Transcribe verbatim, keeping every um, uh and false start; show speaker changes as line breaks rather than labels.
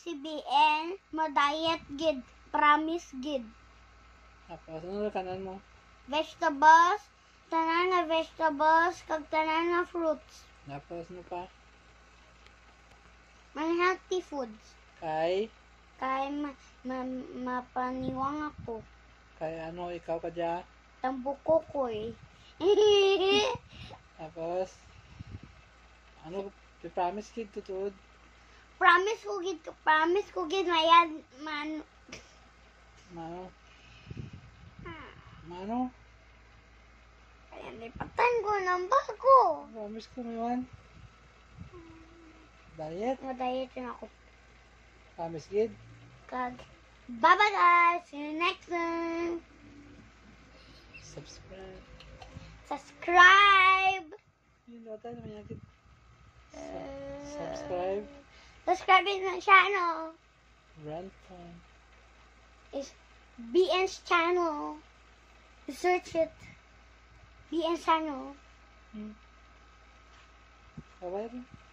si B N, ma-diet gid, promise gid.
Tapos, ano na kanan mo?
Vegetables, tanan na vegetables, kag tanan na fruits.
Tapos, ano pa?
Mga healthy foods.
Kay?
Kay ma, ma, mapaniwang ako.
Kay ano, ikaw ka dyan?
Tambuko ko eh.
Tapos, ano, promise kid tutud?
Promise ko gid, promise ko gid mayad man.
Mano? Mano?
Kaya nipatan ko ng bago.
Promise ko naman. Diet?
Ma-diet yun ako.
Promise kid?
Kag, bye-bye guys. See you next time.
Subscribe.
Subscribe.
Yun daw tayo naman yakit. Subscribe.
Subscribe to my channel.
Run time.
It's B N's channel. Search it. B N's channel.
Hmm. Bye-bye.